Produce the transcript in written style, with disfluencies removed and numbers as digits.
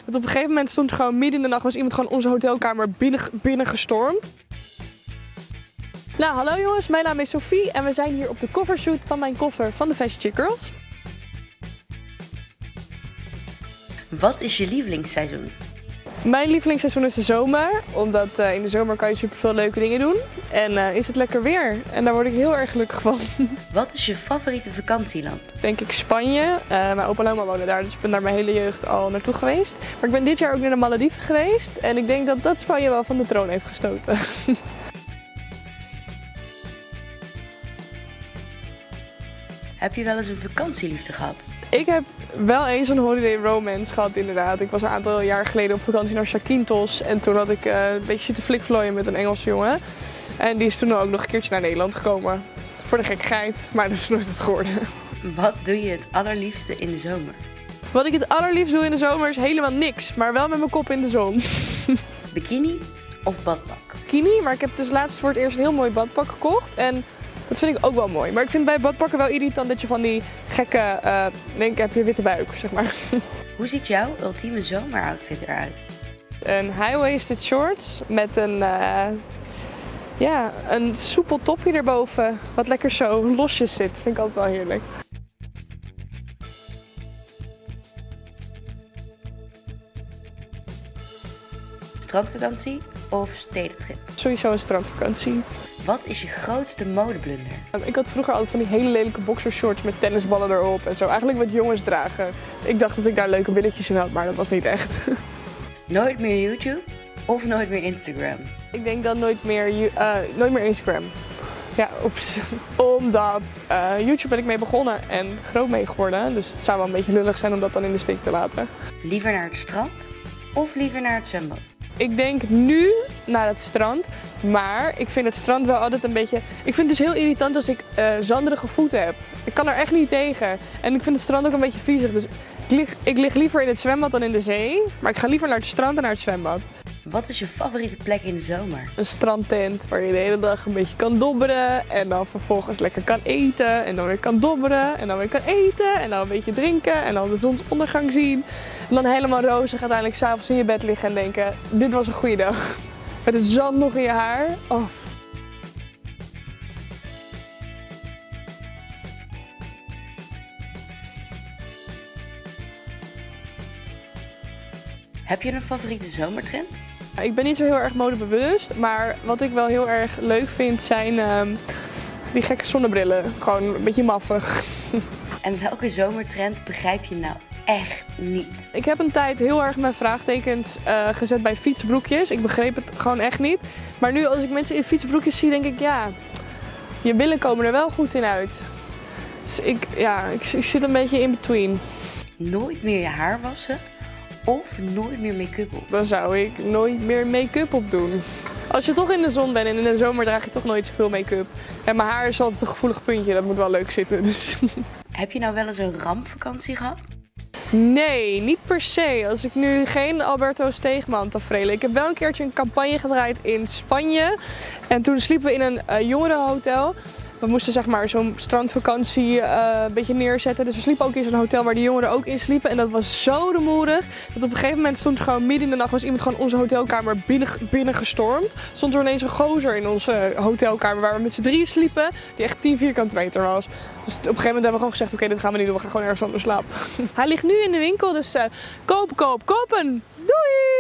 Want op een gegeven moment stond er gewoon midden in de nacht, was iemand gewoon onze hotelkamer binnen gestormd. Nou, hallo jongens, mijn naam is Sophie en we zijn hier op de covershoot van mijn koffer van de Fashion Chick Girls. Wat is je lievelingsseizoen? Mijn lievelingsseizoen is de zomer, omdat in de zomer kan je superveel leuke dingen doen. En is het lekker weer en daar word ik heel erg gelukkig van. Wat is je favoriete vakantieland? Denk ik Spanje. Mijn opa en oma wonen daar, dus ik ben daar mijn hele jeugd al naartoe geweest. Maar ik ben dit jaar ook naar de Malediven geweest en ik denk dat Spanje wel van de troon heeft gestoten. Heb je wel eens een vakantieliefde gehad? Ik heb wel eens een holiday romance gehad inderdaad. Ik was een aantal jaar geleden op vakantie naar Zakynthos en toen had ik een beetje zitten flikvlooien met een Engelse jongen. En die is toen ook nog een keertje naar Nederland gekomen. Voor de gekkigheid, maar dat is nooit wat geworden. Wat doe je het allerliefste in de zomer? Wat ik het allerliefst doe in de zomer is helemaal niks, maar wel met mijn kop in de zon. Bikini of badpak? Bikini, maar ik heb dus laatst voor het eerst een heel mooi badpak gekocht. En dat vind ik ook wel mooi. Maar ik vind bij badpakken wel irritant dat je van die gekke, denk heb je witte buik, zeg maar. Hoe ziet jouw ultieme zomeroutfit eruit? Een high-waisted shorts met een soepel topje erboven. Wat lekker zo losjes zit. Vind ik altijd wel heerlijk. Strandvakantie of stedentrip? Sowieso een strandvakantie. Wat is je grootste modeblunder? Ik had vroeger altijd van die hele lelijke boxershorts met tennisballen erop en zo. Eigenlijk wat jongens dragen. Ik dacht dat ik daar leuke billetjes in had, maar dat was niet echt. Nooit meer YouTube of nooit meer Instagram? Ik denk dan nooit meer Instagram. Ja, oeps. Omdat YouTube ben ik mee begonnen en groot mee geworden. Dus het zou wel een beetje lullig zijn om dat dan in de steek te laten. Liever naar het strand of liever naar het zwembad? Ik denk nu naar het strand, maar ik vind het strand wel altijd een beetje... Ik vind het dus heel irritant als ik zanderige voeten heb. Ik kan er echt niet tegen. En ik vind het strand ook een beetje viezig. Dus ik lig liever in het zwembad dan in de zee. Maar ik ga liever naar het strand dan naar het zwembad. Wat is je favoriete plek in de zomer? Een strandtent waar je de hele dag een beetje kan dobberen. En dan vervolgens lekker kan eten. En dan weer kan dobberen. En dan weer kan eten. En dan een beetje drinken. En dan de zonsondergang zien. En dan helemaal rozig uiteindelijk 's avonds in je bed liggen en denken, dit was een goede dag. Met het zand nog in je haar. Oh. Heb je een favoriete zomertrend? Ik ben niet zo heel erg modebewust, maar wat ik wel heel erg leuk vind zijn die gekke zonnebrillen. Gewoon een beetje maffig. En welke zomertrend begrijp je nou echt niet? Ik heb een tijd heel erg mijn vraagtekens gezet bij fietsbroekjes. Ik begreep het gewoon echt niet. Maar nu als ik mensen in fietsbroekjes zie, denk ik ja, je billen komen er wel goed in uit. Dus ik zit een beetje in between. Nooit meer je haar wassen of nooit meer make-up op? Dan zou ik nooit meer make-up op doen. Als je toch in de zon bent en in de zomer draag je toch nooit zoveel make-up. En mijn haar is altijd een gevoelig puntje, dat moet wel leuk zitten. Dus. Heb je nou wel eens een rampvakantie gehad? Nee, niet per se. Als ik nu geen Alberto Steegman tafereel. Ik heb wel een keertje een campagne gedraaid in Spanje. En toen sliepen we in een jongerenhotel. We moesten zeg maar zo'n strandvakantie een beetje neerzetten. Dus we sliepen ook in zo'n hotel waar de jongeren ook in sliepen. En dat was zo rumoerig. Dat op een gegeven moment stond er gewoon midden in de nacht, was iemand gewoon onze hotelkamer binnen gestormd. Stond er ineens een gozer in onze hotelkamer waar we met z'n drieën sliepen. Die echt 10 vierkante meter was. Dus op een gegeven moment hebben we gewoon gezegd, oké, dit gaan we niet doen. We gaan gewoon ergens anders slapen. Hij ligt nu in de winkel, dus kopen. Doei!